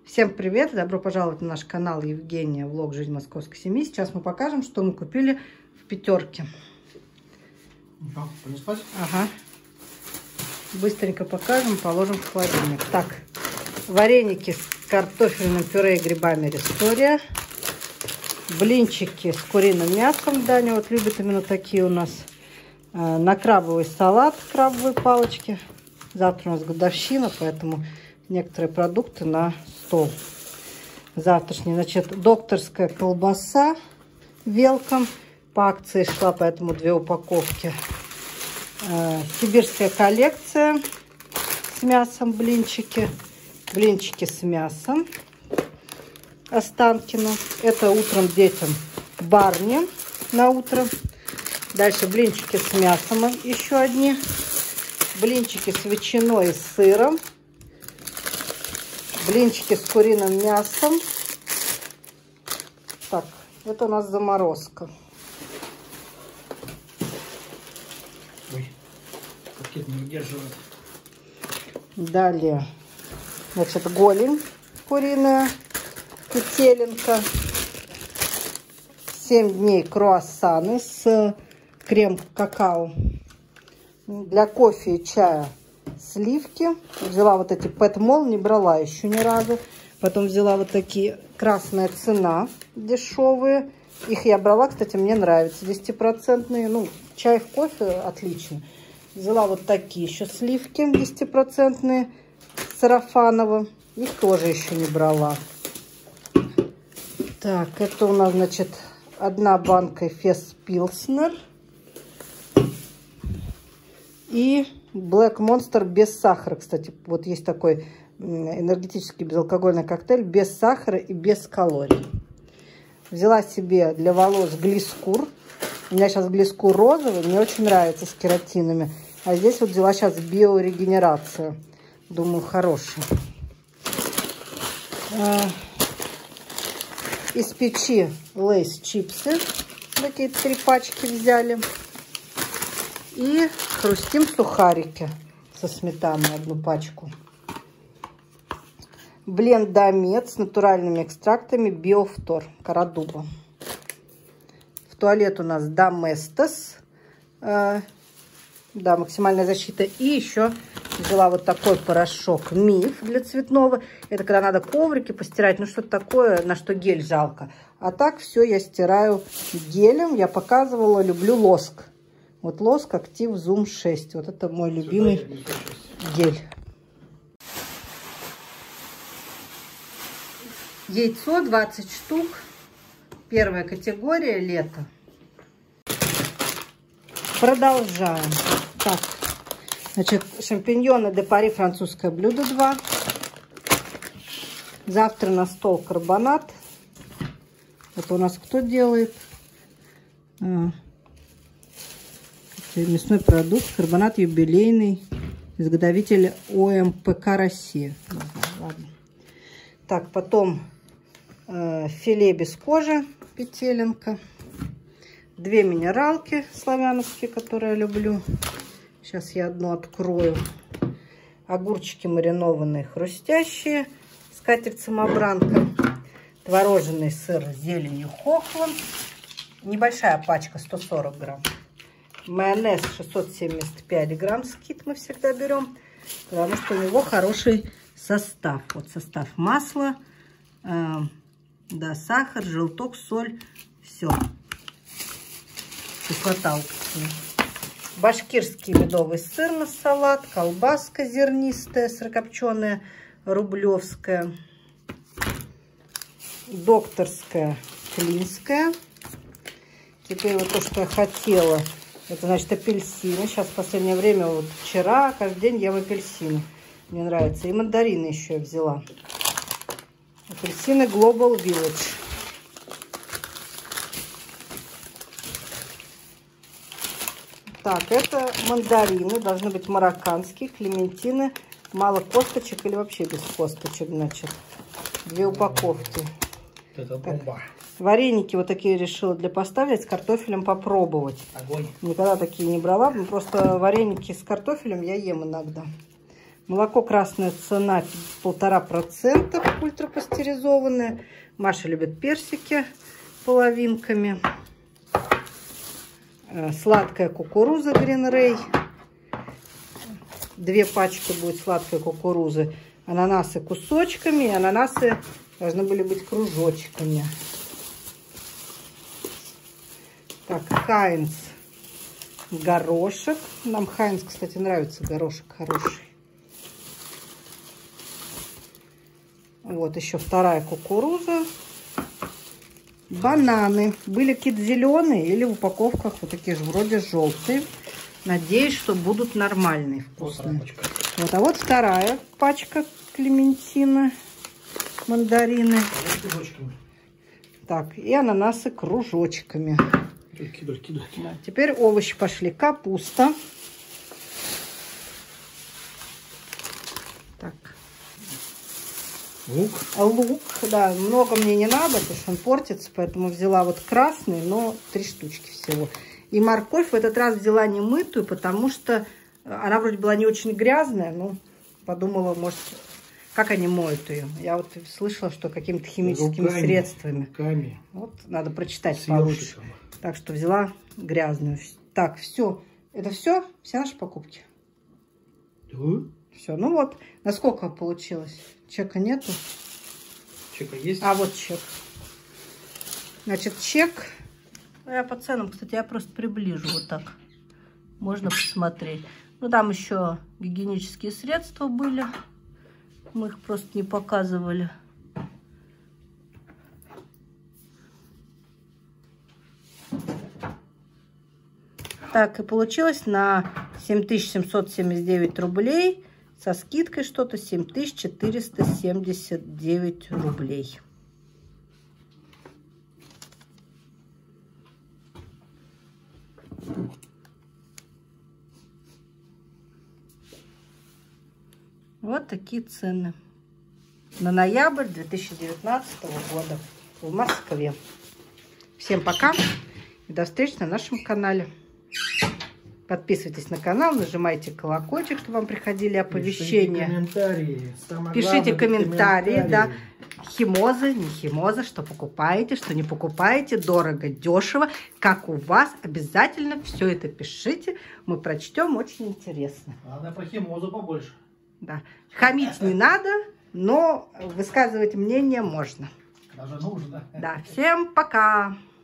Всем привет! Добро пожаловать на наш канал Евгения Влог Жизнь московской семьи. Сейчас мы покажем, что мы купили в Пятерке. Понеслась? Ага. Быстренько покажем, положим в холодильник. Так, вареники с картофельным пюре и грибами Рестория. Блинчики с куриным мясом. Даня вот любит именно такие у нас. На крабовый салат, крабовые палочки. Завтра у нас годовщина, поэтому некоторые продукты на стол завтрашний. Значит, докторская колбаса велком. По акции шла, поэтому 2 упаковки. Сибирская коллекция с мясом, блинчики. Блинчики с мясом. Останкино. Это утром детям барни на утро. Дальше блинчики с мясом еще одни. Блинчики с ветчиной и сыром. Блинчики с куриным мясом. Так, это у нас заморозка. Ой, пакет не выдерживает. Далее, значит, голень куриная, петелинка. 7 дней круассаны с крем-какао. Для кофе и чая сливки. Взяла вот эти пэт-мол, не брала еще ни разу. Потом взяла вот такие красная цена, дешевые. Их я брала, кстати, мне нравятся, 10%. Ну, чай в кофе отлично. Взяла вот такие еще сливки 10%, сарафаново. Их тоже еще не брала. Так, это у нас, значит, 1 банка Эфес Пилснер. И Black Monster без сахара, кстати. Вот есть такой энергетический безалкогольный коктейль без сахара и без калорий. Взяла себе для волос глискур. У меня сейчас глискур розовый, мне очень нравится, с кератинами. А здесь вот взяла сейчас биорегенерацию. Думаю, хороший. Из печи Лейс чипсы. Такие 3 пачки взяли. И хрустим сухарики со сметаной, 1 пачку. Бленд Домет с натуральными экстрактами Биофтор, кора дуба. В туалет у нас Доместос. Да, максимальная защита. И еще взяла вот такой порошок Миф для цветного. Это когда надо коврики постирать, ну что-то такое, на что гель жалко. А так все я стираю гелем. Я показывала, люблю лоск. Вот лоск Актив Zoom 6. Вот это мой любимый гель. Яйцо 20 штук. Первая категория, лето. Продолжаем. Так, значит, шампиньоны де Пари, французское блюдо 2. Завтра на стол карбонат. Это у нас кто делает? Мясной продукт, карбонат юбилейный, изготовитель ОМПК Россия. Ладно. Так, потом филе без кожи, петелинка. 2 минералки славяновские, которые я люблю. Сейчас я одну открою. Огурчики маринованные, хрустящие. Скатерть-самобранка. Творожный сыр с зеленью хохланд. Небольшая пачка, 140 грамм. Майонез 675 грамм, скит мы всегда берем, потому что у него хороший состав. Вот состав масла, да, сахар, желток, соль, все. Кислота. Башкирский медовый сыр на салат, колбаска зернистая, сырокопченая, рублевская, докторская, клинская. Теперь вот то, что я хотела. Это, значит, апельсины. Сейчас в последнее время, вот вчера, каждый день ем апельсины. Мне нравится. И мандарины еще я взяла. Апельсины Global Village. Так, это мандарины. Должны быть марокканские, клементины. Мало косточек или вообще без косточек, значит. 2 упаковки. Это бомба. Вареники вот такие решила для поставить с картофелем попробовать. Огонь. Никогда такие не брала. Просто вареники с картофелем я ем иногда. Молоко красная цена 1,5%, ультрапастеризованное. Маша любит персики половинками. Сладкая кукуруза Green Ray. 2 пачки будет сладкой кукурузы. Ананасы кусочками, и ананасы должны были быть кружочками. Так, Хайнц горошек. Нам Хайнц, кстати, нравится, горошек хороший. Вот еще 2 кукуруза. Бананы. Были какие-то зеленые или в упаковках вот такие же, вроде желтые. Надеюсь, что будут нормальные, вкусные. Вот, а вот 2 пачка клементина, мандарины. Так, и ананасы кружочками. Да, теперь овощи пошли. Капуста. Так. Лук. Лук, да, много мне не надо, потому что он портится, поэтому взяла вот красный, но 3 штучки всего. И морковь в этот раз взяла не мытую, потому что она вроде была не очень грязная, но подумала, может, как они моют ее. Я вот слышала, что какими-то химическими средствами. Руками. Вот, надо прочитать получше. Так что взяла грязную. Так, все. Это все? Все наши покупки? Да. Все. Ну вот, насколько получилось? Чека нету? Чека есть? А, вот чек. Значит, чек. Я по ценам, кстати, я просто приближу вот так. Можно посмотреть. Ну, там еще гигиенические средства были. Мы их просто не показывали. Так, и получилось на 7779 рублей. Со скидкой что-то 7479 рублей. Вот такие цены на ноябрь 2019 года в Москве. Всем пока и до встречи на нашем канале. Подписывайтесь на канал, нажимайте колокольчик, чтобы вам приходили оповещения. Пишите комментарии, да. Химоза, не химоза, что покупаете, что не покупаете, дорого, дешево, как у вас. Обязательно все это пишите, мы прочтем, очень интересно. Надо про химозу побольше. Да. Хамить не надо, но высказывать мнение можно. Даже нужно. Да, всем пока!